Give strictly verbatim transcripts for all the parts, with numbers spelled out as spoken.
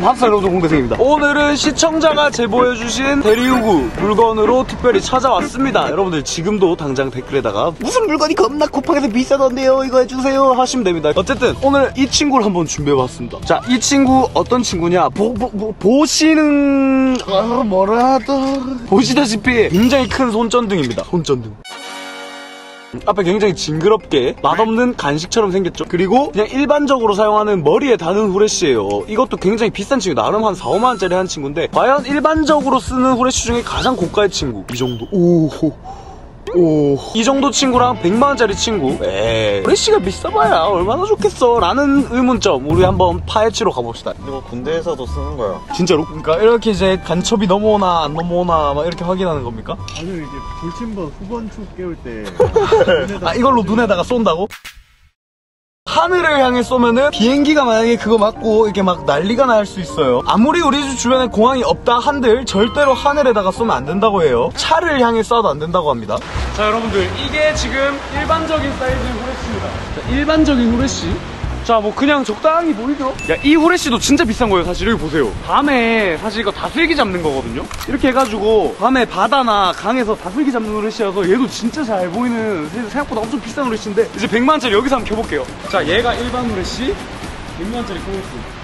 학생 여러분 홍대생입니다. 오늘은 시청자가 제보해주신 대리우구 물건으로 특별히 찾아왔습니다. 여러분들 지금도 당장 댓글에다가 무슨 물건이 겁나 쿠팡에서 비싸던데요 이거 해주세요 하시면 됩니다. 어쨌든 오늘 이 친구를 한번 준비해봤습니다. 자, 이 친구 어떤 친구냐, 보, 보, 보, 보시는 아, 뭐라 하더 보시다시피 굉장히 큰 손전등입니다. 손전등 앞에 굉장히 징그럽게 맛없는 간식처럼 생겼죠. 그리고 그냥 일반적으로 사용하는 머리에 다는 후레쉬예요. 이것도 굉장히 비싼 친구, 나름 한 사오만 원짜리 한 친구인데 과연 일반적으로 쓰는 후레쉬 중에 가장 고가의 친구 이 정도. 오호 오, 이 정도 친구랑 백만 원짜리 친구, 에이 후레쉬가 비싸봐야 얼마나 좋겠어 라는 의문점 우리 한번 파헤치러 가봅시다. 이거 군대에서도 쓰는 거야. 진짜로? 그러니까 이렇게 이제 간첩이 넘어오나 안 넘어오나 막 이렇게 확인하는 겁니까? 아니면 이제 불침번 후번축 깨울 때 아, 이걸로 눈에다가 쏜다고? 하늘을 향해 쏘면은 비행기가 만약에 그거 맞고 이렇게 막 난리가 날 수 있어요. 아무리 우리 집 주변에 공항이 없다 한들 절대로 하늘에다가 쏘면 안 된다고 해요. 차를 향해 쏴도 안 된다고 합니다. 자, 여러분들 이게 지금 일반적인 사이즈의 후레쉬입니다. 자, 일반적인 후레쉬. 자, 뭐 그냥 적당히 보이죠? 야, 이 후레쉬도 진짜 비싼 거예요. 사실 여기 보세요. 밤에 사실 이거 다슬기 잡는 거거든요. 이렇게 해가지고 밤에 바다나 강에서 다슬기 잡는 후레쉬여서 얘도 진짜 잘 보이는, 생각보다 엄청 비싼 후레쉬인데 이제 백만 원짜리 여기서 한번 켜볼게요. 자, 얘가 일반 후레쉬 백만 원짜리 켜볼게요.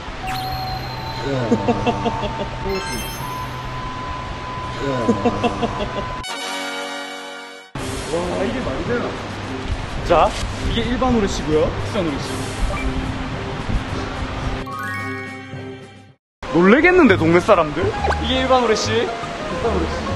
와, 이게 말이 되나? 자, 이게 일반 후레쉬고요. 비싼 후레쉬. 놀래겠는데 동네 사람들? 이게 일반 후레쉬, 비싼 후레쉬.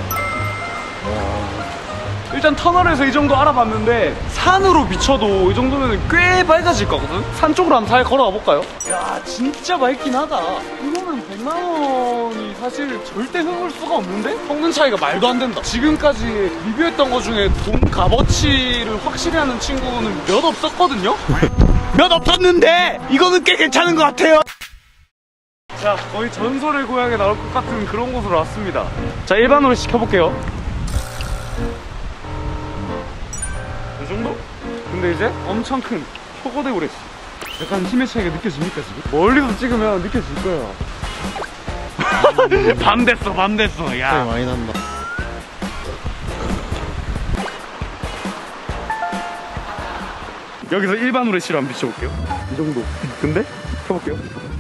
일단 터널에서 이 정도 알아봤는데 산으로 비춰도 이 정도면 꽤 밝아질 거거든? 산 쪽으로 한번 잘 걸어가 볼까요? 야, 진짜 밝긴 하다. 이거는 백만 원이 사실 절대 흠을 수가 없는데? 성능 차이가 말도 안 된다. 지금까지 리뷰했던 것 중에 돈 값어치를 확실히 하는 친구는 몇 없었거든요? 몇 없었는데 이거는 꽤 괜찮은 것 같아요. 자, 거의 전설의 고향에 나올 것 같은 그런 곳으로 왔습니다. 자, 일반으로 시켜볼게요. 이 정도? 근데 이제 엄청 큰 초거대 후레쉬. 약간 힘의 차이가 느껴집니까 지금? 멀리서 찍으면 느껴질 거예요. 밤 됐어, 밤 됐어. 야, 많이 난다. 여기서 일반 후레쉬로 한번 비춰볼게요. 이 정도. 근데 켜볼게요.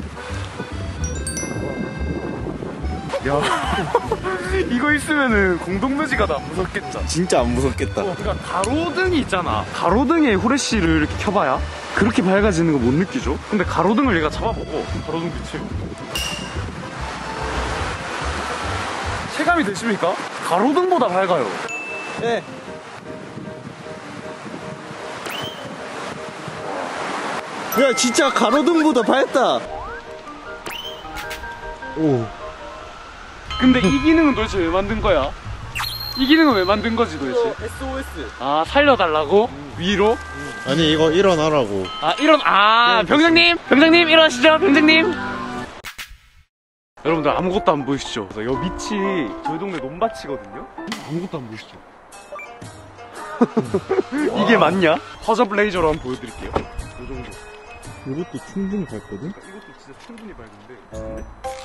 야, 이거 있으면은 공동묘지가 안 무섭겠죠? 진짜 안 무섭겠다. 어, 그러니까 가로등이 있잖아. 가로등에 후레쉬를 이렇게 켜봐야 그렇게 밝아지는 거 못 느끼죠? 근데 가로등을 얘가 잡아보고 가로등 빛을 체감이 되십니까? 가로등보다 밝아요. 네. 야, 진짜 가로등보다 밝다. 오. 근데 이 기능은 도대체 왜 만든 거야? 이 기능은 왜 만든 거지 도대체? 에스오에스. 아, 살려달라고? 음. 위로? 음. 아니, 이거 일어나라고. 아, 일어나. 아, 병장님! 병장님 일어나시죠, 병장님! 여러분들 아무것도 안 보이시죠? 여 밑이 저희 동네 논밭이거든요? 아무것도 안 보이시죠? 이게 맞냐? 허접 레이저로 한번 보여드릴게요. 이 정도. 이것도 충분히 밝거든? 이것도 진짜 충분히 밝은데.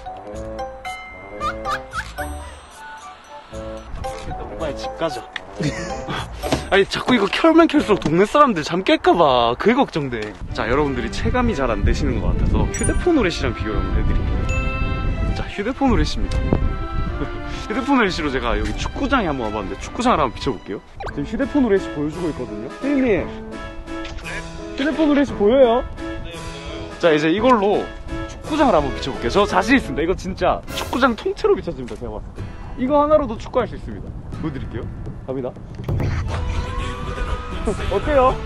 일단 오빠의 집 가자. 아니, 자꾸 이거 켤면 켤수록 동네 사람들 잠 깰까봐 그게 걱정돼. 자, 여러분들이 체감이 잘 안 되시는 것 같아서 휴대폰 후레쉬랑 비교를 한번 해드릴게요. 자, 휴대폰 후레쉬입니다. 휴대폰 후레쉬로 제가 여기 축구장에 한번 와봤는데 축구장을 한번 비춰볼게요. 지금 휴대폰 후레쉬 보여주고 있거든요. 선생님, 휴대폰 후레쉬 보여요? 네, 보여요. 자, 이제 이걸로 축구장을 한번 비춰볼게요. 저 자신 있습니다. 이거 진짜 축구장 통째로 비춰집니다. 제가 봤을 때 이거 하나로도 축구할 수 있습니다. 보여드릴게요. 갑니다. 어때요?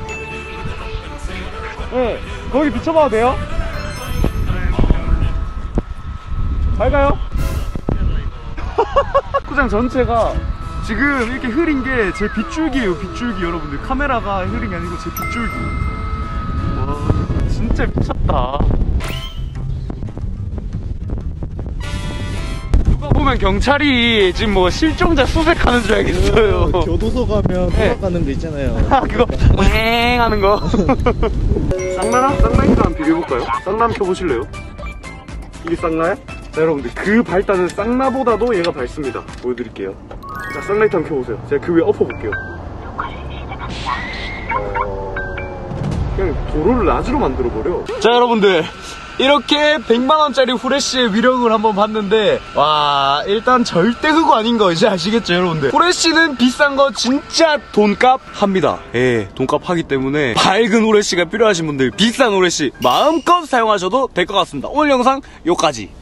네, 거기 비춰봐도 돼요? 밝아요? 축구장 전체가 지금 이렇게 흐린 게 제 빗줄기예요. 빗줄기. 여러분들 카메라가 흐린 게 아니고 제 빗줄기. 와, 진짜 미쳤다. 누가 보면 경찰이 지금 뭐 실종자 수색하는 줄 알겠어요. 그 교도소 가면 네. 도망가는 데 있잖아요. 아, 그거 왱 하는 거. 쌍라랑 쌍라이랑 한번 비교해볼까요? 쌍라랑 켜보실래요? 이게 쌍라야? 자 여러분들 그 밝다는 쌍라보다도 얘가 밝습니다. 보여드릴게요. 자 쌍라이트 한번 켜보세요. 제가 그 위에 엎어볼게요. 어... 그냥 도로를 낮으로 만들어버려. 자 여러분들 이렇게 백만원짜리 후레쉬의 위력을 한번 봤는데 와 일단 절대 흑우 아닌 거 이제 아시겠죠 여러분들. 후레쉬는 비싼 거 진짜 돈값 합니다. 예 돈값 하기 때문에 밝은 후레쉬가 필요하신 분들 비싼 후레쉬 마음껏 사용하셔도 될 것 같습니다. 오늘 영상 요까지.